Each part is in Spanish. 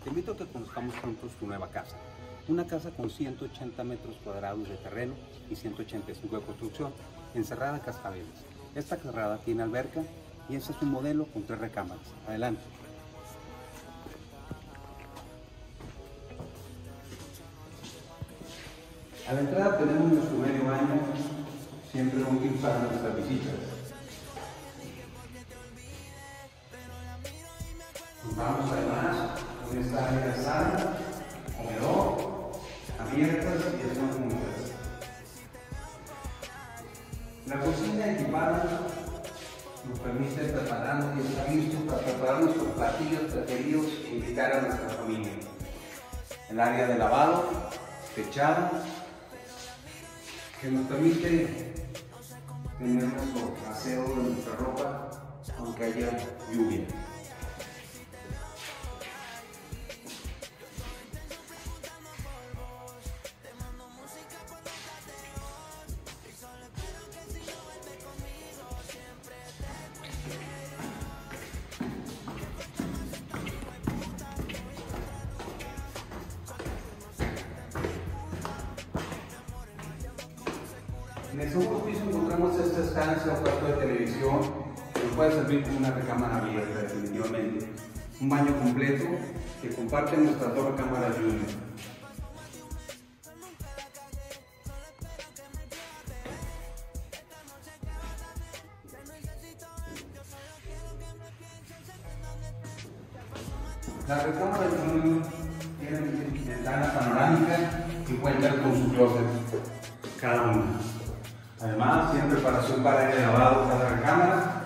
Te invito a que conozcamos juntos tu nueva casa. Una casa con 180 metros cuadrados de terreno y 185 de construcción, encerrada en Cascabeles. Esta cerrada tiene alberca y este es un modelo con 3 recámaras. Adelante. A la entrada tenemos nuestro medio baño, siempre útil para nuestras visitas. Contamos además con esta área de sala, comedor, abiertas y zonas comunes. La cocina equipada nos permite prepararnos y estar listos para preparar nuestros platillos preferidos e invitar a nuestra familia. El área de lavado, techada, que nos permite tener nuestro aseo de nuestra ropa aunque haya lluvia. En el segundo piso encontramos esta estancia o cuarto de televisión que nos puede servir como una recámara abierta definitivamente. Un baño completo que comparte nuestras 2 recámaras junior. La recámara junior tiene ventana panorámica y cuenta con su closet cada una. Además, tiene preparación para el lavado cada recámara.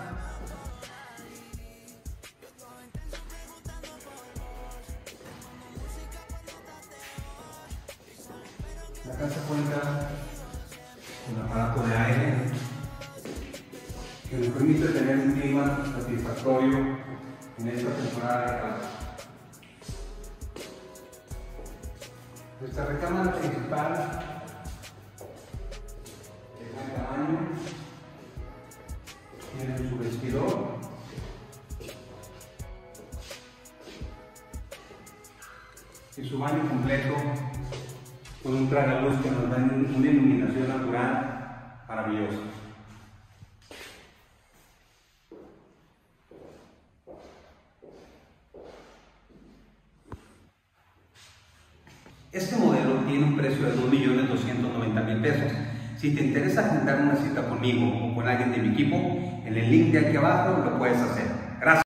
La casa cuenta con aparato de aire que nos permite tener un clima satisfactorio en esta temporada de calor. Nuestra recámara principal tiene su vestidor y su baño completo con un tragaluz que nos da una iluminación natural maravillosa. Este modelo tiene un precio de 2.290.000 pesos. Si te interesa agendar una cita conmigo o con alguien de mi equipo, en el link de aquí abajo lo puedes hacer.